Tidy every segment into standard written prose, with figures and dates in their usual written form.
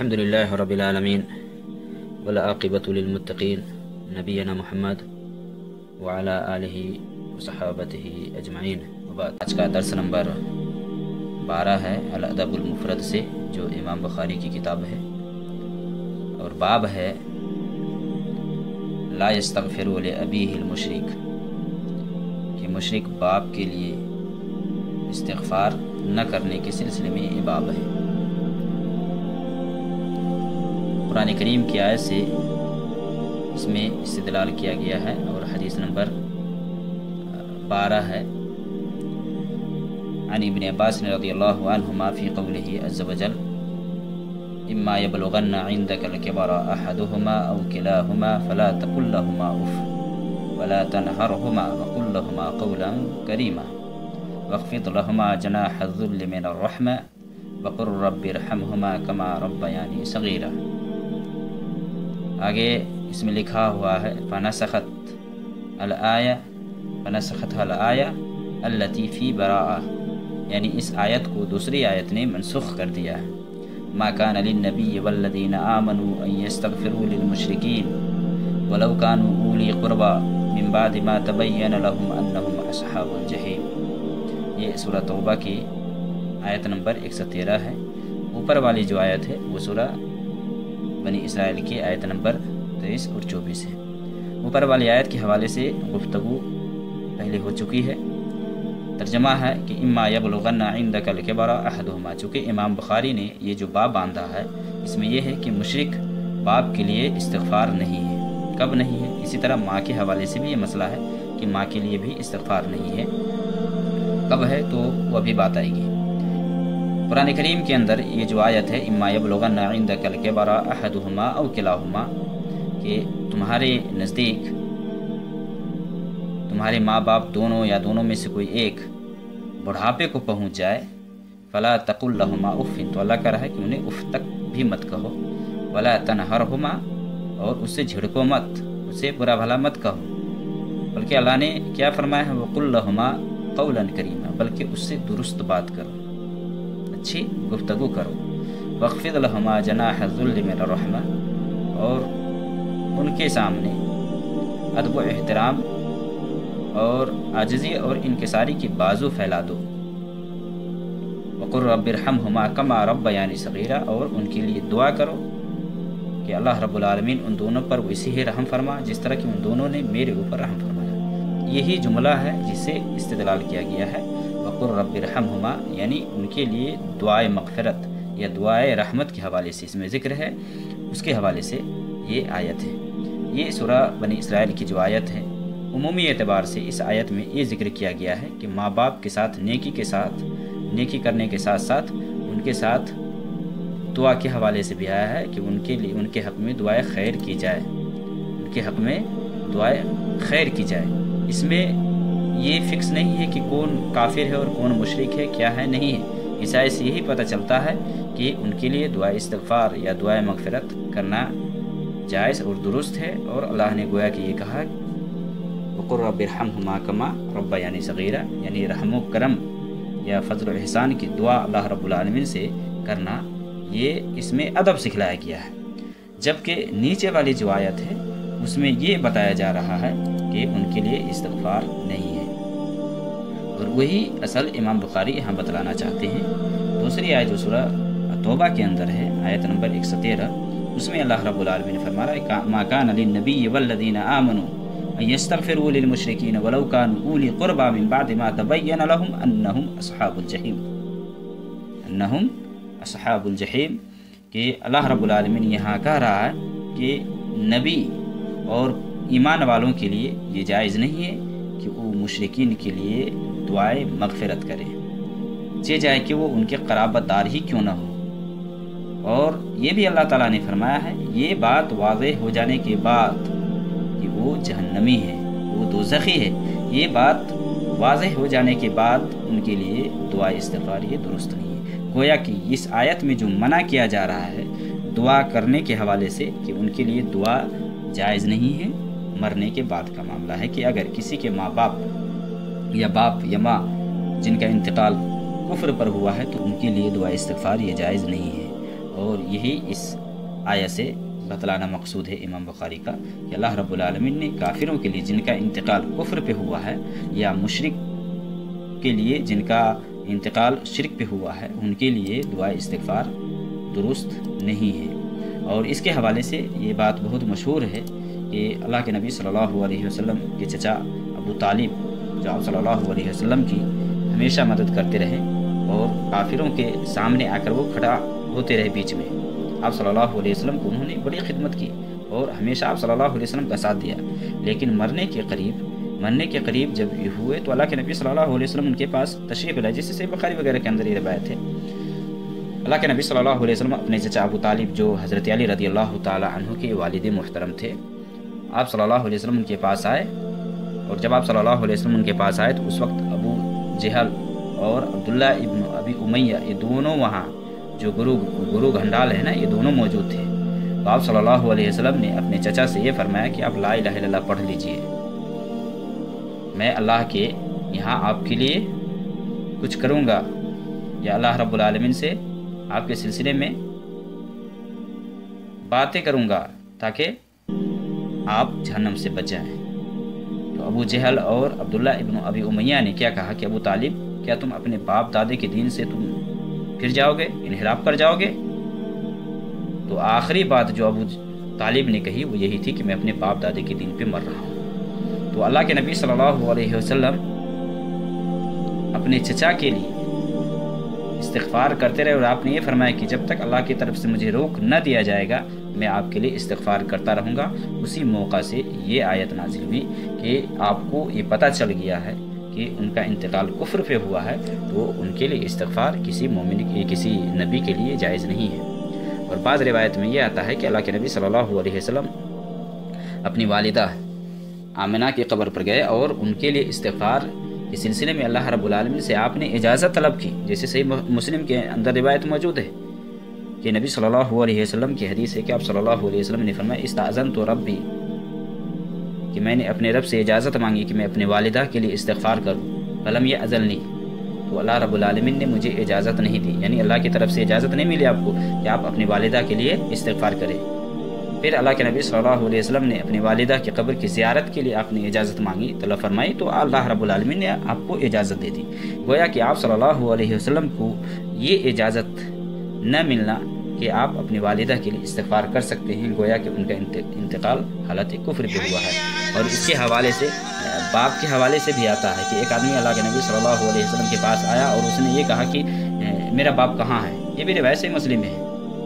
الحمد لله رب العالمين والعاقبة للمتقين نبينا محمد وعلى آله وصحابته أجمعين وبعد। آج کا درس نمبر 12 ہے الادب المفرد سے، جو امام بخاری کی کتاب ہے، اور باب ہے لا یستغفر لأبیہ المشرک، کہ مشرک باپ کے لیے استغفار نہ کرنے کے سلسلے میں یہ باب ہے۔ قرآن کریم کی آیت سے اس میں استدلال کیا گیا ہے، اور حدیث نمبر 12 ہے عن ابن عباس رضی اللہ عنہما فی قولہ عز وجل اما یبلغن عندک الکبر احدہما او کلاہما فلا تقل لہما اف ولا تنہرہما وقل لہما قولا کریما واخفض لہما جناح الذل من الرحمہ وقل رب ارحمہما کما ربیانی صغیرا۔ آگے اس میں لکھا ہوا ہے فنسخت الآیہ التی فی براءہ، یعنی اس آیت کو دوسری آیت نے منسوخ کر دیا ہے۔ ما کان للنبی والذین آمنوا ان یستغفروا للمشرکین ولو کانوا اولی قربا من بعد ما تبین لهم انہم اصحاب الجحیم۔ یہ سورہ توبہ کی آیت نمبر 113 ہے۔ اوپر والی جو آیت ہے وہ سورہ بنی اسرائیل کی آیت نمبر 23 اور 24 ہے۔ اوپر والی آیت کے حوالے سے گفتگو پہلے ہو چکی ہے۔ ترجمہ ہے کہ اما یبلغن عندک الکبر احدہما، چونکہ امام بخاری نے یہ جو باب باندھا ہے اس میں یہ ہے کہ مشرک باپ کے لیے استغفار نہیں ہے۔ کب نہیں ہے؟ اسی طرح ماں کے حوالے سے بھی یہ مسئلہ ہے کہ ماں کے لیے بھی استغفار نہیں ہے۔ کب ہے تو وہ ابھی بات آئے گی۔ قرآن کریم کے اندر یہ جو آیت ہے اما یبلغن عندک الکبر احدہما او کلاہما، کہ تمہارے نزدیک تمہارے ماں باپ دونوں یا دونوں میں سے کوئی ایک بڑھاپے کو پہنچ جائے، فلا تقل لہما اف، تو اللہ کہہ رہا ہے کہ انہیں اف تک بھی مت کہو، ولا تنہرہما، اور اس سے جھڑکو مت، اسے برا بھلا مت کہو، بلکہ اللہ نے کیا فرمایا ہے وقل لہما قولا کریما، بلکہ اس سے درست بات کرو، اچھی گفتگو کرو۔ واخفض لہما جناح الذل من الرحمہ، اور ان کے سامنے ادب و احترام اور عاجزی اور انکساری کی بازو پھیلا دو۔ وقل رب ارحمہما کما ربیانی صغیرا، اور ان کے لیے دعا کرو کہ اللہ رب العالمین ان دونوں پر ویسے ہی رحم فرما جس طرح کہ ان دونوں نے میرے اوپر رحم فرمایا۔ یہی جملہ ہے جس سے استدلال کیا گیا ہے وقل رب ارحمہما، یعنی ان کے لیے دعائے مغفرت یا دعائے رحمت کے حوالے سے اس میں ذکر ہے، اس کے حوالے سے یہ آیت ہے۔ یہ سورہ بنی اسرائیل کی جو آیت ہے، عمومی اعتبار سے اس آیت میں یہ ذکر کیا گیا ہے کہ ماں باپ کے ساتھ نیکی کرنے کے ساتھ ساتھ ان کے ساتھ دعا کے حوالے سے بھی آیا ہے کہ ان کے حق میں دعائے خیر کی جائے، ان کے حق میں دعائے خیر کی جائے۔ اس میں یہ فکس نہیں ہے کہ کون کافر ہے اور کون مشرک ہے، کیا ہے نہیں ہے۔ اس آیت سے یہی پتہ چلتا ہے کہ ان کے لیے دعائے استغفار یا دعائے مغفرت کرنا جائز اور درست ہے، اور اللہ نے گویا کہ یہ کہا وقل رب ارحمہما کما ربیانی صغیرا، یعنی رحم و کرم یا فضل و احسان کی دعا اللہ رب العالمین سے کرنا، یہ اس میں ادب سکھلایا گیا ہے۔ جبکہ نیچے والی جو آیت ہے اس میں یہ بتایا جا رہا ہے کہ ان کے لیے استغفار نہیں ہے، اور وہی اصل امام بخاری یہاں بتلانا چاہتے ہیں۔ دوسری آیت جو سورہ توبہ کے اندر ہے آیت نمبر 113، اس میں اللہ رب العالمین فرما رہا ہے ما کان للنبی والذین آمنوا ان یستغفروا للمشرکین ولو کانوا اولی قربا من بعد ما تبین لهم انہم اصحاب الجحیم، کہ اللہ رب العالمین یہاں کہہ رہا ہے کہ نبی اور ایمان والوں کے لیے یہ جائز نہیں ہے کہ وہ مشرکین کے لیے دعائے مغفرت کرے، چاہے جائے کہ وہ ان کے قرابت دار ہی کیوں نہ ہو۔ اور یہ بھی اللہ تعالیٰ نے فرمایا ہے یہ بات واضح ہو جانے کے بعد کہ وہ جہنمی ہے، وہ دوزخی ہے، یہ بات واضح ہو جانے کے بعد ان کے لیے دعا استغفار یہ درست نہیں ہے۔ گویا کہ اس آیت میں جو منع کیا جا رہا ہے دعا کرنے کے حوالے سے کہ ان کے لیے دعا جائز نہیں ہے، مرنے کے بعد کا معاملہ ہے کہ اگر کسی کے ماں باپ یا ماں جن کا انتقال کفر پر ہوا ہے تو ان کے لیے دعا استغفار یہ جائز نہیں ہے۔ اور یہی اس آیت سے بتلانا مقصود ہے امام بخاری کا کہ اللہ رب العالمین نے کافروں کے لیے جن کا انتقال کفر پہ ہوا ہے یا مشرک کے لیے جن کا انتقال شرک پہ ہوا ہے ان کے لیے دعا استغفار درست نہیں ہے۔ اور اس کے حوالے سے یہ بات بہت مشہور ہے کہ اللہ کے نبی صلی اللہ علیہ وسلم کے چچا ابو طالب جو آپ صلی اللہ علیہ وسلم کی ہمیشہ مدد کرتے رہے اور کافروں کے سامنے آ کر وہ کھڑا ہوتے رہے بیچ میں، آپ صلی اللہ علیہ وسلم کو انہوں نے بڑی خدمت کی اور ہمیشہ آپ صلی اللہ علیہ وسلم کا ساتھ دیا، لیکن مرنے کے قریب جب یہ ہوئے تو اللہ کے نبی صلی اللہ علیہ وسلم ان کے پاس تشریف لائے، جس سے صحیح بخاری وغیرہ کے اندر یہ روایت ہے۔ اللہ کے نبی صلی اللہ علیہ وسلم اپنے چچا ابو طالب جو حضرت علی رضی اللہ تعالی عنہ کے والد محترم تھے، آپ صلی اللہ علیہ وسلم ان کے پاس آئے، اور جب آپ صلی اللہ علیہ وسلم ان کے پاس آئے تو اس وقت ابو جہل اور عبداللہ ابن ابی امیہ یہ دونوں وہاں جو گرو گھنڈال ہے نا، یہ دونوں موجود تھے۔ تو آپ صلی اللہ علیہ وسلم نے اپنے چچا سے یہ فرمایا کہ آپ لا الہ الا اللہ پڑھ لیجئے، میں اللہ کے یہاں آپ کے لیے کچھ کروں گا یا اللہ رب العالمین سے آپ کے سلسلے میں باتیں کروں گا تاکہ آپ جہنم سے بچ جائیں۔ تو ابو جہل اور عبداللہ ابن ابی امیہ نے کیا کہا کہ ابو طالب کیا تم اپنے باپ دادے کے دین سے تم پھر جاؤ گے، انحراف کر جاؤ گے؟ تو آخری بات جو ابو طالب نے کہی وہ یہی تھی کہ میں اپنے باپ دادے کے دین پہ مر رہا ہوں۔ تو اللہ کے نبی صلی اللہ علیہ وسلم اپنے چچا کے لیے استغفار کرتے رہے اور آپ نے یہ فرمایا کہ جب تک اللہ کی طرف سے مجھے روک نہ دیا جائے گا میں آپ کے لیے استغفار کرتا رہوں گا۔ اسی موقع سے یہ آیت نازل ہوئی کہ آپ کو یہ پتہ چل گیا ہے کہ ان کا انتقال کفر پہ ہوا ہے تو ان کے لیے استغفار کسی مومن کسی نبی کے لیے جائز نہیں ہے۔ اور بعض روایت میں یہ آتا ہے کہ اللہ کے نبی صلی اللہ علیہ وسلم اپنی والدہ آمنہ کی قبر پر گئے اور ان کے لیے استغفار کے سلسلے میں اللہ رب العالمین سے آپ نے اجازت طلب کی، جیسے صحیح مسلم کے اندر روایت موجود ہے کہ نبی صلی اللہ علیہ وسلم کی حدیث ہے کہ آپ صلی اللہ علیہ وسلم نے فرمایا استاذنت ربی، کہ میں نے اپنے رب سے اجازت مانگی کہ میں اپنے والدہ کے لیے استغفار کروں، فلم یأذننی، تو اللہ رب العالمین نے مجھے اجازت نہیں دی، یعنی اللہ کی طرف سے اجازت نہیں ملی آپ کو کہ آپ اپنی والدہ کے لیے استغفار کریں۔ پھر اللہ کے نبی صلی اللہ علیہ وسلم نے اپنی والدہ کی قبر کی زیارت کے لیے آپ نے اجازت مانگی، طلب فرمائی، تو اللہ رب العالمین نے آپ کو اجازت دے دی۔ گویا کہ آپ صلی اللہ علیہ وسلم کو یہ اجازت نہ ملنا کہ آپ اپنی والدہ کے لیے استغفار کر سکتے ہیں، گویا کہ ان کا انتقال حالت کفر پہ ہوا ہے۔ اور اس کے حوالے سے باپ کے حوالے سے بھی آتا ہے کہ ایک آدمی اللہ کے نبی صلی اللہ علیہ وسلم کے پاس آیا اور اس نے یہ کہا کہ میرا باپ کہاں ہے، یہ بھی روایت سے مسلم ہے۔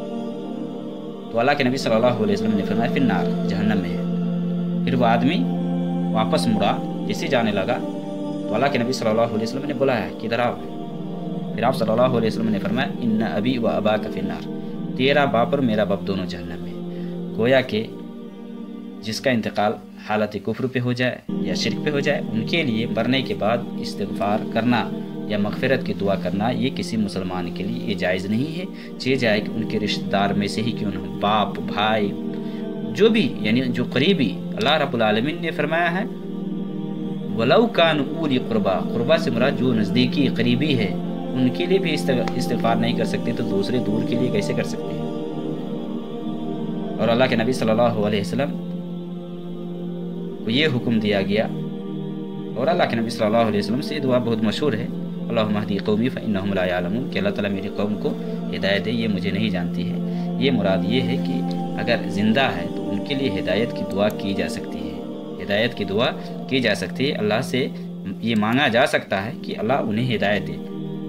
تو اللہ کے نبی صلی اللہ علیہ وسلم نے فرمایا فی النار، جہنم میں ہے۔ پھر وہ آدمی واپس مڑا، جیسے جانے لگا تو اللہ کے نبی صلی اللہ علیہ وسلم نے بلایا کہ ادھر آؤ۔ پھر آپ صلی اللہ علیہ وسلم نے فرمایا ان ابی و اباک فی النار، تیرا باپ اور میرا باپ دونوں جہنم میں۔ گویا کہ جس کا انتقال حالت کفر پہ ہو جائے یا شرک پہ ہو جائے ان کے لیے مرنے کے بعد استغفار کرنا یا مغفرت کی دعا کرنا یہ کسی مسلمان کے لیے یہ جائز نہیں ہے، چاہے جائے کہ ان کے رشتہ دار میں سے ہی کیوں نہ ہو، باپ بھائی جو بھی، یعنی جو قریبی، اللہ رب العالمین نے فرمایا ہے وَلَوْ كَانُوا أُولِي قُرْبَى، قربا سے مراد جو نزدیکی قریبی ہے ان کے لیے بھی استغفار نہیں کر سکتے تو دوسرے دور کے لیے کیسے کر سکتے ہیں؟ اور اللہ کے نبی صلی اللہ علیہ وسلم کو یہ حکم دیا گیا، اور اللہ کے نبی صلی اللہ علیہ وسلم سے یہ دعا بہت مشہور ہے اللہم اہدی قومی فإنہم لا یعلمون، کہ اللہ تعالیٰ میری قوم کو ہدایت دے، یہ مجھے نہیں جانتی ہے۔ یہ مراد یہ ہے کہ اگر زندہ ہے تو ان کے لیے ہدایت کی دعا کی جا سکتی ہے، ہدایت کی دعا کی جا سکتی ہے، اللہ سے یہ مانگا جا سکتا ہے کہ اللہ انہیں ہدایت دے،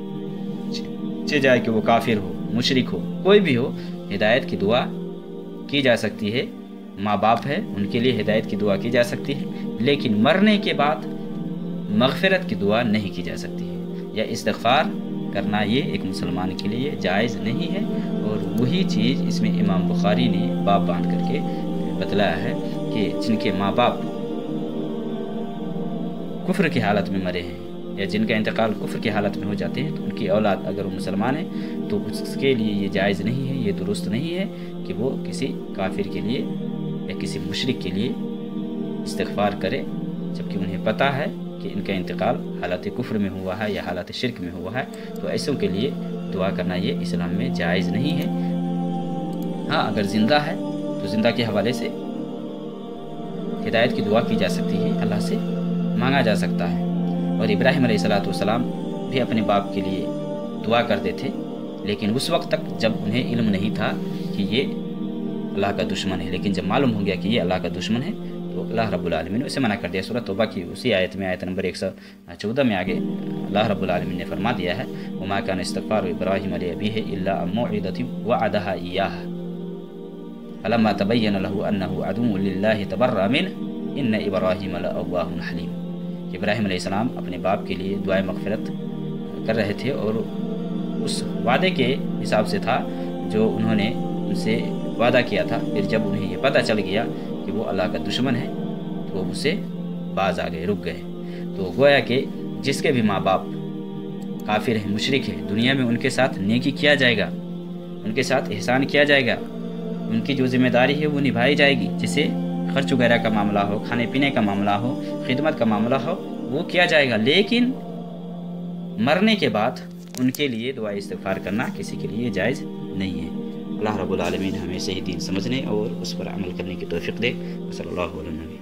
چاہے جائے کہ وہ کافر ہو، مشرک ہو، کوئی بھی ہو، ہدایت کی دعا کی جا سکتی ہے۔ ماں باپ ہے ان کے لیے ہدایت کی دعا کی جا سکتی ہے، لیکن مرنے کے بعد مغفرت کی دعا نہیں کی جا سکتی ہے یا استغفار کرنا یہ ایک مسلمان کے لیے جائز نہیں ہے۔ اور وہی چیز اس میں امام بخاری نے باب باندھ کر کے بتلایا ہے کہ جن کے ماں باپ کفر کی حالت میں مرے ہیں یا جن کا انتقال کفر کی حالت میں ہو جاتے ہیں تو ان کی اولاد اگر وہ مسلمان ہے تو اس کے لیے یہ جائز نہیں ہے، یہ درست نہیں ہے کہ وہ کسی کافر کے لیے یا کسی مشرک کے لیے استغفار کرے، جبکہ انہیں پتہ ہے کہ ان کا انتقال حالت کفر میں ہوا ہے یا حالت شرک میں ہوا ہے، تو ایسوں کے لیے دعا کرنا یہ اسلام میں جائز نہیں ہے۔ हाँ, अगर ज़िंदा है तो ज़िंदा के हवाले से हिदायत की दुआ की जा सकती है, अल्लाह से मांगा जा सकता है। और इब्राहिम अलैहिस्सलाम भी अपने बाप के लिए दुआ करते थे, लेकिन उस वक्त तक जब उन्हें इल्म नहीं था कि ये अल्लाह का दुश्मन है। लेकिन जब मालूम हो गया कि ये अल्लाह का दुश्मन है तो अल्लाह रब्बुल आलमीन ने उसे मना कर दिया। सूरह तौबा की उसी आयत में, आयत नंबर 114 में आगे अल्लाह रब्बुल आलमीन ने फरमा दिया है, वमा कान इस्तग़फ़ारु इब्राहीम लिअबीहि इल्ला अन मौइदतिन वअदहा इय्याह फलम्मा तबय्यन लहु अन्नहु अदुव्वुन लिल्लाहि तबर्रअ मिन्हु इन्न इब्राहीम लअव्वाहुन हलीम। इब्राहीम अलैहिस्सलाम अपने बाप के लिए दुआए मग़फ़िरत कर रहे थे और उस वादे के हिसाब से था जो उन्होंने उनसे वादा किया था। फिर जब उन्हें ये पता चल गया कि वो अल्लाह का दुश्मन है तो वो उससे बाज आ गए, रुक गए। तो गोया कि जिसके भी माँ बाप काफिर हैं, मुशरिक हैं, दुनिया में उनके साथ नेकी किया जाएगा, उनके साथ एहसान किया जाएगा, उनकी जो जिम्मेदारी है वो निभाई जाएगी। जिसे खर्च वगैरह का मामला हो, खाने पीने का मामला हो, खिदमत का मामला हो, वो किया जाएगा। लेकिन मरने के बाद उनके लिए दुआ इस्तिग़फ़ार करना किसी के लिए जायज़ नहीं है। अल्लाह रब्बुल आलमीन हमें सही दीन समझने और उस पर अमल करने की तौफ़ीक़ दे। सल्लल्लाहु अलैहि वसल्लम।